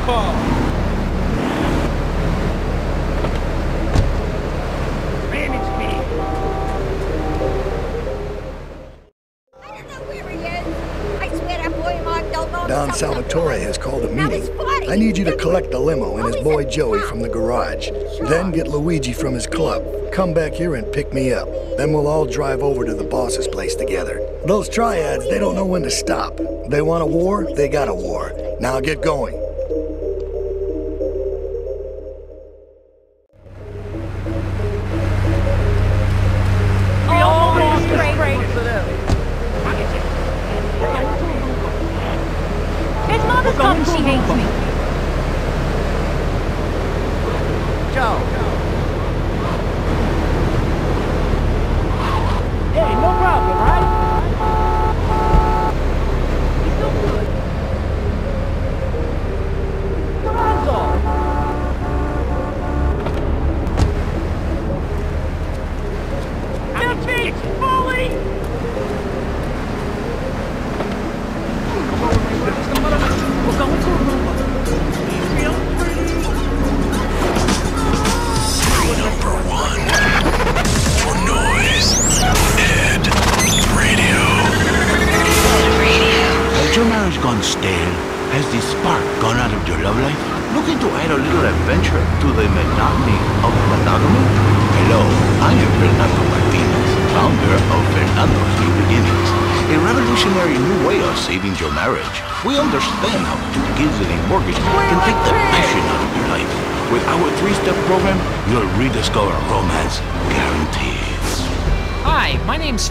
call. Manage me. I don't know where he is. I swear that boy Mark don't know. Don Salvatore has called a meeting. I need you to collect the limo and his boy Joey from the garage. Then get Luigi from his club. Come back here and pick me up. Then we'll all drive over to the boss's place together. Those triads, they don't know when to stop. They want a war, they got a war. Now get going. His mother's come, she hates me. Joe. Hey, no problem, right? He's still good. Lorenzo! The beach, bully! We're going to Aruba. Number one for noise. Ed Radio. Has your marriage gone stale? Has the spark gone out of your love life? Looking to add a little adventure to the monotony of monogamy? Hello, I am Fernando Martinez, founder of Fernando's New Beginnings, a revolutionary new way of saving your marriage. We understand how two kids and a mortgage can take the passion out of your life. With our 3-step program, you'll rediscover romance guaranteed. Hi, my name's...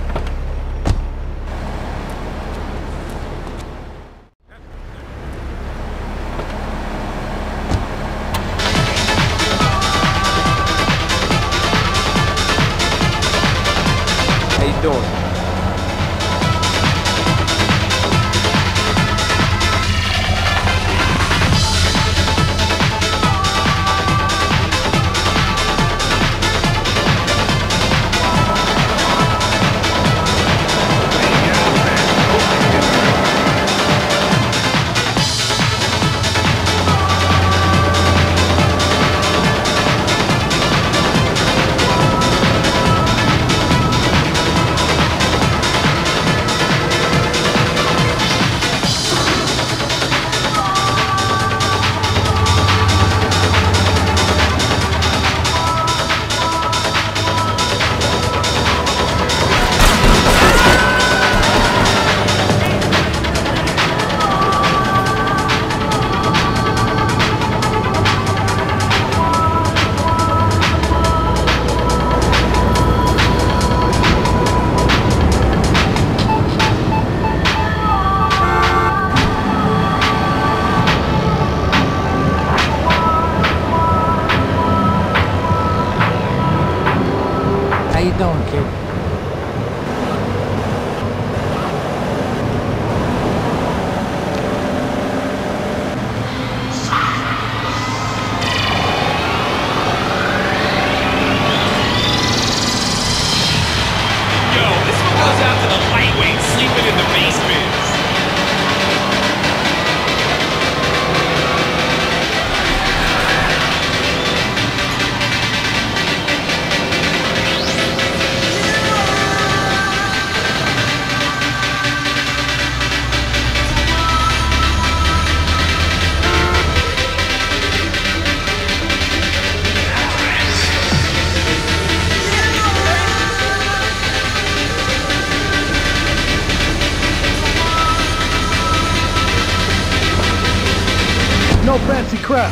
How you doing? How you doing, kid? Yo, this one goes out to the lightweight sleeping in the basement. No fancy crap.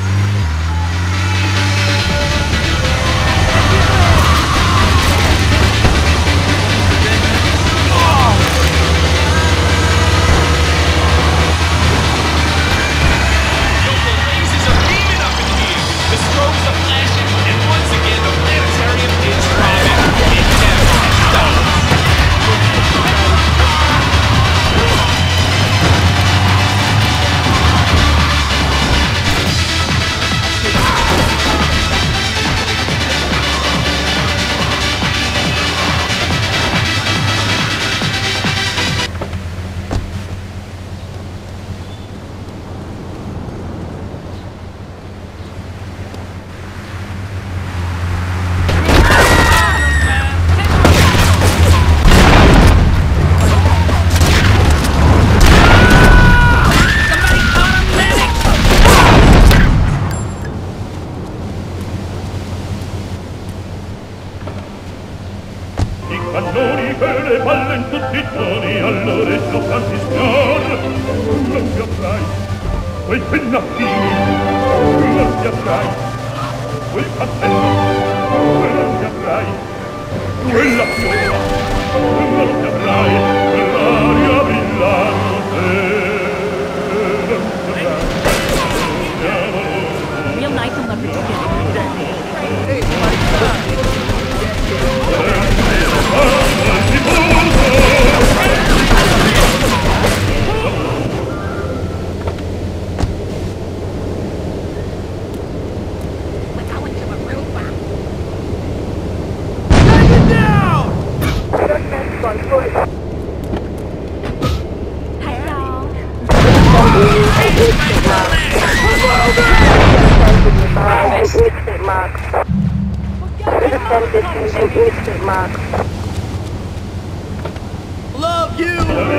The strobes are flashing, and once again the planetarium is throbbing. It never stops. battitoni all'orecchio tanti sfior. Non ti avrai quei pennacchini, non ti avrai quel cappello, non ti avrai quella fiora, non ti avrai quell'aria brillante. Real nice and lovely together. Love you!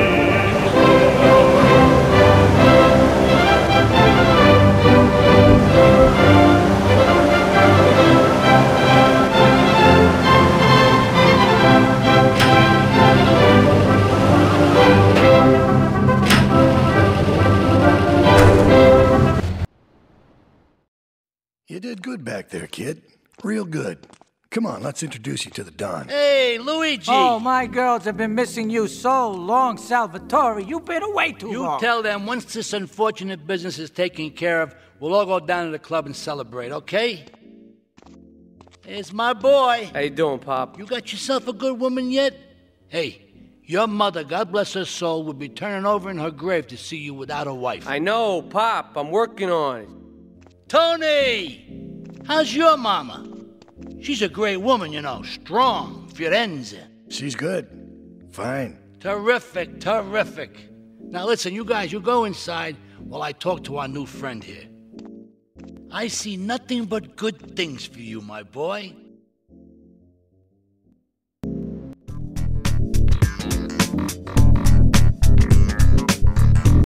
You did good back there, kid. Real good. Come on, let's introduce you to the Don. Hey, Luigi! Oh, my girls have been missing you so long, Salvatore. You've been away too long. You tell them once this unfortunate business is taken care of, we'll all go down to the club and celebrate, okay? Here's my boy. How you doing, Pop? You got yourself a good woman yet? Hey, your mother, God bless her soul, would be turning over in her grave to see you without a wife. I know, Pop. I'm working on it. Tony! How's your mama? She's a great woman, you know, strong, Firenze. She's good. Fine. Terrific, terrific. Now listen, you guys, you go inside while I talk to our new friend here. I see nothing but good things for you, my boy.